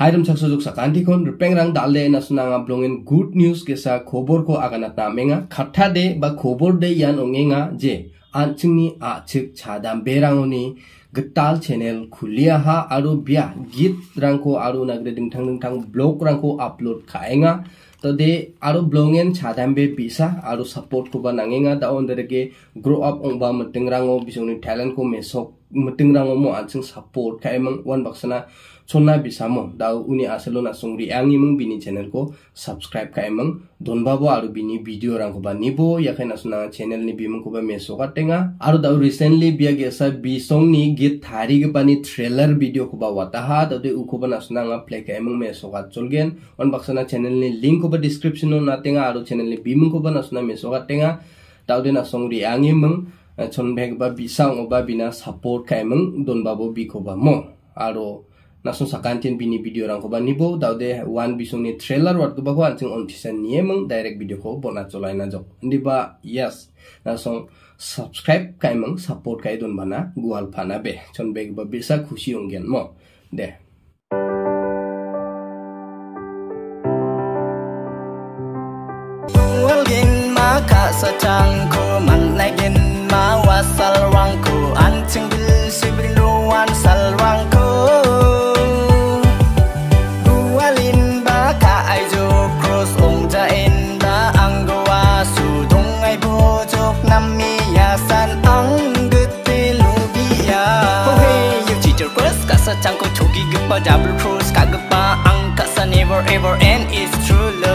Haidam saksojok sakanti kon repengrang dalde na sunanga blongin good news kesa khobor ko aganat na menga khatha de ba khobor de yan ongenga je anchingni achik chadam berangoni getal channel khulia ha aru bia git rangko aru nagre dingthang dingthang blog rangko upload khaenga to de aru blongen chadambe bisa aru support ko ba nangenga da onderege grow up ongba metingrango bisoni talent ko mesok metingrango mo anching support khaemang wan baksana chonna bisamo da uni asalo na sungri angi mung bini channel ko subscribe khaemang donbabo aru bini video rangko ba nibo yakhena suna channel ni bimung ko ba mesoka tenga aru da recently bia gesa bisong ni git thari ge bani trailer video ko ba wataha da de uko ba nasuna nga play khaemang mesoka chulgen wan baksana channel ni link ko ba description no na tenga aru channel ni bimung ko ba nasuna mesoka tenga da de na sungri angi mung chon beg ba bisang oba bina support khaemang donbabo bi ko ba mo aru nasun sakantin bini video rang ko ba nibo daude one bisung ni trailer wat ko ba ko anching on tisan niemang direct video ko bona cholai na jok ndiba yes nasun subscribe kaimang support kai don bana gual phana be chon beg ba bisa khushi onggen mo de Walgin maka satang ko man lagin ma wasal wang ko anching bil sibrinduan salwang ko Sa chang ko chogi gpa double cruise kagpa ang kasa never ever end is true love